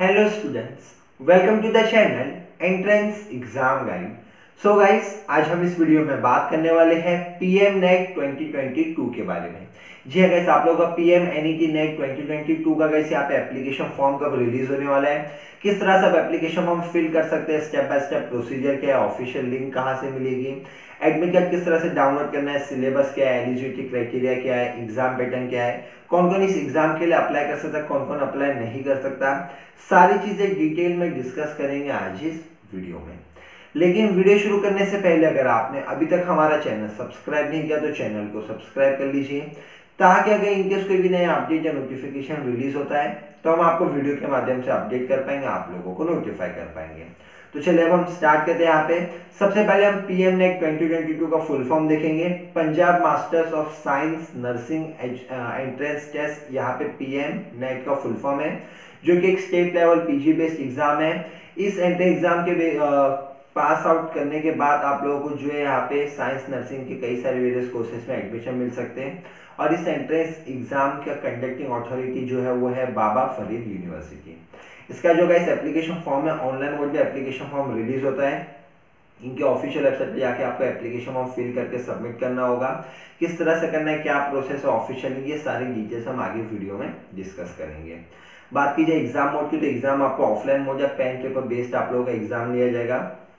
Hello students, welcome to the channel Entrance Exam Guide. So guys, आज हम इस video में बात करने वाले हैं PMNET 2022 के बारे में। जी हाँ गाइस, आप लोगों का PMNET नेट 2022 का गाइस यहाँ पे एप्लीकेशन फॉर्म कब रिलीज होने वाला है, किस तरह से आप एप्लीकेशन फॉर्म फिल कर सकते हैं, स्टेप बाय स्टेप प्रोसीजर क्या है, ऑफिशियल लिंक कहाँ से मिलेगी, एडमिट कार्ड किस तरह से डाउनलोड करना है, सिलेबस क्या है, एलिजिबिलिटी क्राइटेरिया क्या है, एग्जाम पैटर्न क्या है, कौन कौन इस एग्जाम के लिए अप्लाई कर सकता है, कौन कौन अप्लाई नहीं कर सकता, सारी चीजें डिटेल में डिस्कस करेंगे आज इस वीडियो में। लेकिन वीडियो शुरू करने से पहले अगर आपने अभी तक हमारा चैनल सब्सक्राइब नहीं किया तो चैनल को सब्सक्राइब कर लीजिए, ताकि अगर इनकेस कोई भी नया अपडेट या नोटिफिकेशन रिलीज होता है तो हम आपको वीडियो के माध्यम से अपडेट कर पाएंगे, आप लोगों को नोटिफाई कर पाएंगे। तो चलिए अब हम स्टार्ट करते हैं। यहाँ पे सबसे पहले हम PMNET 2022 का फुल फॉर्म देखेंगे। Punjab masters of science nursing entrance test, यहाँ पे PMNET का फुल फॉर्म है, जो कि एक state level PG based exam है। इस एंट्रेंस एग्जाम के पास आउट करने के बाद आप लोगों को जो है यहाँ पे साइंस नर्सिंग के कई सारे वेरियस कोर्सेज में एडमिशन मिल सकते हैं। और इस एंट्रेंस एग्जाम का कंडक्टिंग अथॉरिटी जो है वो है बाबा फरीद यूनिवर्सिटी। इसका जो गाइस एप्लीकेशन फॉर्म है, ऑनलाइन मोड में एप्लीकेशन फॉर्म रिलीज होता है। इनके ऑफिशियल वेबसाइट पे जाके आपको एप्लीकेशन फॉर्म फिल करके सबमिट करना होगा। किस तरह से करना है, क्या प्रोसेस है ऑफिशियली, ये सारी डिटेल्स हम आगे वीडियो में डिस्कस करेंगे। बात की जाए एग्जाम मोड की, तो एग्जाम आपको ऑफलाइन मोड या पेन पेपर बेस्ड आप लोगों का एग्जाम लिया जाएगा।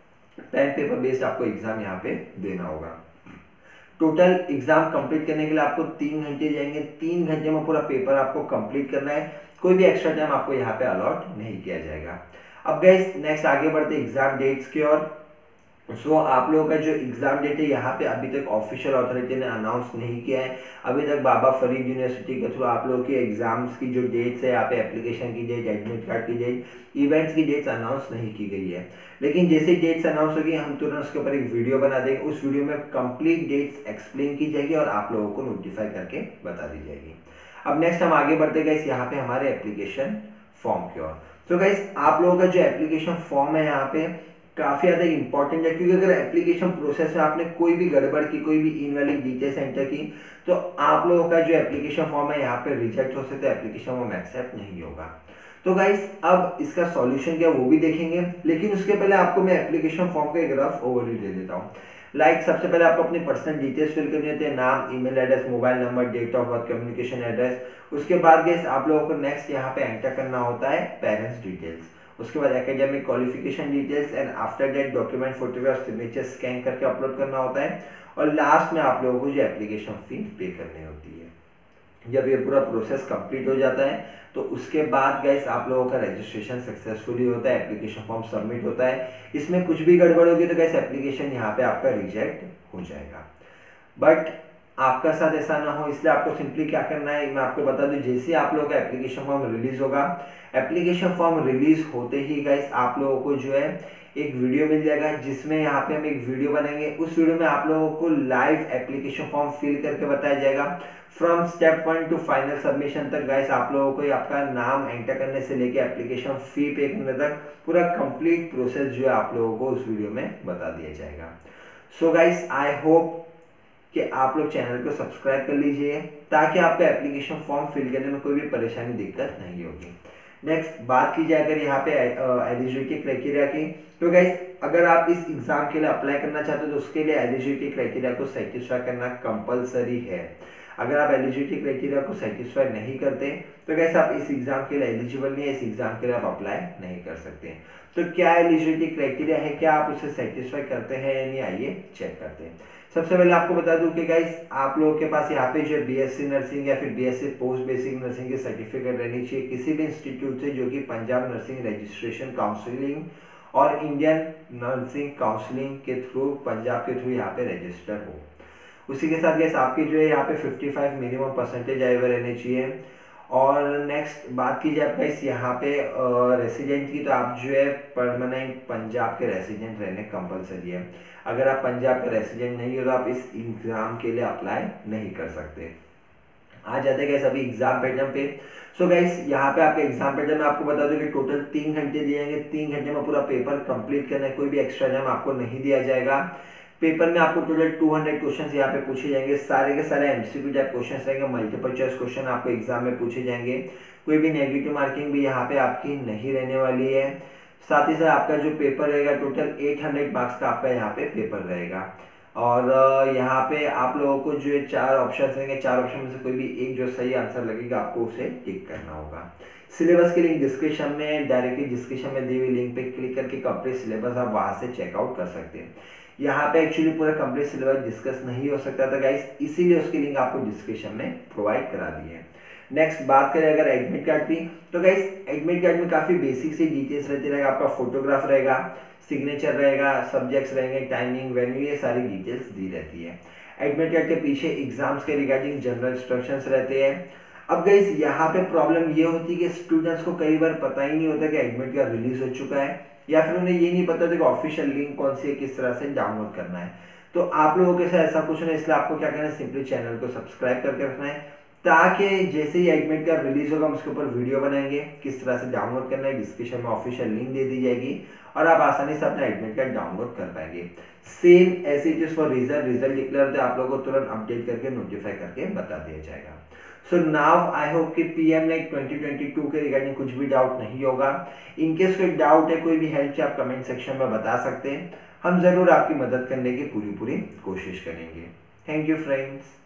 पेन पेपर बेस्ड आपको एग्जाम यहाँ पे देना होगा। टोटल एग्जाम कंप्लीट करने के लिए आपको 3 घंटे जाएंगे। 3 घंटे में पूरा पेपर आपको कंप्लीट करना है, कोई भी एक्स्ट्रा टाइम आपको यहाँ पे अलॉट नहीं किया जाएगा। अब गाइस नेक्स्ट आगे बढ़ते एग्जाम डेट्स की ओर। सो आप लोगों का जो एग्जाम डेट है यहाँ पे अभी तक ऑफिशियल अथॉरिटी ने अनाउंस नहीं किया है। अभी तक बाबा फरीद यूनिवर्सिटी के थ्रू आप लोगों के एग्जाम्स की जो डेट्स है, यहाँ पे एप्लीकेशन की डेट, एडमिट कार्ड की डेट, इवेंट्स की डेट्स अनाउंस नहीं की गई है। लेकिन जैसे डेट्स अनाउंस होगी हम तुरंत उसके ऊपर एक वीडियो बना देंगे। उस वीडियो में कंप्लीट डेट्स एक्सप्लेन की जाएगी और आप लोगों को नोटिफाई करके बता दी जाएगी। अब नेक्स्ट हम आगे बढ़ते गाइस यहाँ पे हमारे एप्लीकेशन फॉर्म की ओर। तो गाइस आप लोगों का जो एप्लीकेशन फॉर्म है यहाँ पे काफी ज्यादा इंपॉर्टेंट है, क्योंकि अगर एप्लीकेशन प्रोसेस में आपने कोई भी गड़बड़ की, कोई भी इनवैलिड डिटेल्स एंटर की, तो आप लोगों का जो एप्लीकेशन फॉर्म है यहाँ पे रिजेक्ट हो सकता है, एप्लीकेशन फॉर्म एक्सेप्ट नहीं होगा। तो गाइस अब इसका सॉल्यूशन क्या वो भी देखेंगे, लेकिन उसके पहले आपको मैं एप्लीकेशन फॉर्म का एक रफ ओवरव्यू दे देता हूँ। सबसे पहले आपको अपनी पर्सनल डिटेल्स फिल करनी होती है, नाम, email address, mobile number, date of birth, communication address. उसके बाद गाइस आप लोगों को नेक्स्ट यहाँ पे एंटर करना होता है पेरेंट्स डिटेल्स। उसके बाद academic qualification details and after that document, photograph, signature scan करके अपलोड करना होता है। और लास्ट में आप लोगों को जो एप्लीकेशन फी पे करनी होती है। जब ये पूरा प्रोसेस कंप्लीट हो जाता है तो उसके बाद गाइस आप लोगों का रजिस्ट्रेशन सक्सेसफुली होता है, एप्लीकेशन फॉर्म सबमिट होता है। इसमें कुछ भी गड़बड़ होगी तो गाइस एप्लीकेशन यहाँ पे आपका रिजेक्ट हो जाएगा। बट आपका साथ ऐसा ना हो, इसलिए आपको सिंपली क्या करना है मैं आपको बता दूं। जैसे आप लोगों का एप्लीकेशन फॉर्म रिलीज होगा, एप्लीकेशन फॉर्म रिलीज होते ही गाइस आप लोगों को जो है एक वीडियो मिल जाएगा, जिसमें यहाँ पे हम एक वीडियो बनाएंगे। उस वीडियो में आप लोगों को लाइव एप्लीकेशन फॉर्म फिल करके बताया जाएगा, from step 1 to final submission तक। गाइस आप लोगों को आपका नाम एंटर करने से लेके एप्लीकेशन फी पे करने तक पूरा कंप्लीट प्रोसेस जो है आप लोगों को उस वीडियो में बता दिया जाएगा। सो गाइस आई होप कि आप लोग चैनल को सब्सक्राइब कर लीजिए, ताकि आपका एप्लीकेशन फॉर्म फिल करने में कोई भी परेशानी, दिक्कत नहीं होगी। नेक्स्ट बात की जाए अगर यहाँ पे एलिजिबिलिटी क्राइटेरिया की, तो गाइस अगर आप इस एग्जाम के लिए अप्लाई करना चाहते हो तो उसके लिए एलिजिबिलिटी क्राइटेरिया को सेटिस्फाई करना कंपलसरी है। अगर आप एलिजिबिलिटी क्राइटेरिया को सेटिस्फाई नहीं करते तो गाइस आप इस एग्जाम के लिए एलिजिबल नहीं है, इस एग्जाम के लिए आप अप्लाई नहीं कर सकते। तो क्या एलिजिबिलिटी क्राइटेरिया है, क्या आप उसे सेटिस्फाई करते हैं या नहीं, आइए चेक करते हैं। सबसे पहले आपको बता दूं कि गाइस आप लोगों के पास यहाँ पे जो BSc नर्सिंग या फिर BSc पोस्ट बेसिक नर्सिंग की सर्टिफिकेट रहनी चाहिए किसी भी इंस्टीट्यूट से जो कि पंजाब नर्सिंग रजिस्ट्रेशन काउंसिलिंग और इंडियन नर्सिंग काउंसिलिंग के थ्रू, पंजाब के थ्रू यहाँ पे रजिस्टर हो। उसी के साथ गाइस आपकी जो है यहाँ पे 55 मिनिमम परसेंटेज आए हुए रहने चाहिए। और नेक्स्ट बात की जाए गाइस यहाँ पे रेसिडेंट की, तो आप जो है परमानेंट पंजाब के रेसिडेंट रहने कंपलसरी है। अगर आप पंजाब के रेसिडेंट नहीं हो तो आप इस एग्जाम के लिए अप्लाई नहीं कर सकते। आ जाते हैं गाइस अभी एग्जाम पैटर्न पे। सो गाइस यहाँ पे आपका एग्जाम पैटर्न में आपको बता दूं कि टोटल 3 घंटे दिए जाएंगे। 3 घंटे में पूरा पेपर कंप्लीट करना है, कोई भी एक्स्ट्रा टाइम आपको नहीं दिया जाएगा। पेपर में आपको टोटल 200 क्वेश्चन यहाँ पे पूछे जाएंगे, सारे के सारे एमसीक्यू टाइप क्वेश्चन रहेंगे, मल्टीपल चॉइस क्वेश्चन आपको एग्जाम में पूछे जाएंगे, कोई भी नेगेटिव मार्किंग भी यहाँ पे आपकी नहीं रहने वाली है। साथ ही साथ आपका जो पेपर रहेगा टोटल 800 मार्क्स का आपका यहाँ पे पेपर रहेगा। और यहाँ पे आप लोगों को जो 4 ऑप्शन रहेंगे, 4 ऑप्शन में से कोई भी एक जो सही आंसर लगेगा आपको उसे टिक करना होगा। सिलेबस की लिंक डिस्क्रिप्शन में, डायरेक्टली डिस्क्रिप्शन में दी हुई लिंक पे क्लिक करके कंप्लीट सिलेबस आप वहां से चेकआउट कर सकते हैं। यहाँ पे एक्चुअली पूरा कंप्लीट सिलेबस डिस्कस नहीं हो सकता था गाइस, इसीलिए उसकी लिंक आपको डिस्क्रिप्शन में प्रोवाइड करा दी है। नेक्स्ट बात करें अगर एडमिट कार्ड की, तो गाइस एडमिट कार्ड में काफी बेसिक सी डिटेल्स रहती रहेगा, आपका फोटोग्राफ रहेगा, सिग्नेचर रहेगा, सब्जेक्ट्स रहेंगे, टाइमिंग, वेन्यू, ये सारी डिटेल्स दी रहती है। एडमिट कार्ड के पीछे एग्जाम्स के रिगार्डिंग जनरल इंस्ट्रक्शंस रहते हैं। अब गाइस यहाँ पे प्रॉब्लम ये होती है कि स्टूडेंट्स को कई बार पता ही नहीं होता कि एडमिट कार्ड रिलीज हो चुका है, या फिर उन्हें ये नहीं पता था कि ऑफिशियल लिंक कौन सी है, किस तरह से डाउनलोड करना है। तो आप लोगों के साथ ऐसा कुछ नहीं, इसलिए आपको क्या करना है, सिंपली चैनल को सब्सक्राइब करके रखना है, ताकि जैसे ही एडमिट कार्ड रिलीज होगा हम उसके ऊपर वीडियो बनाएंगे, किस तरह से डाउनलोड करना है, डिस्क्रिप्शन में ऑफिशियल लिंक दे दी जाएगी और आप आसानी से अपना एडमिट कार्ड डाउनलोड कर पाएंगे। सेम ऐसे it is for result declare होते हैं, आप लोगों को तुरंत अपडेट करके नोटिफाई करके बता दिया जाएगा। सो नाउ आई होप कि PMNET 2022 के रिगार्डिंग कुछ भी डाउट नहीं होगा। इनकेस कोई डाउट है, कोई भी हेल्प चाहिए, आप कमेंट सेक्शन में बता सकते हैं, हम जरूर आपकी मदद करने की पूरी कोशिश करेंगे। Thank you friends.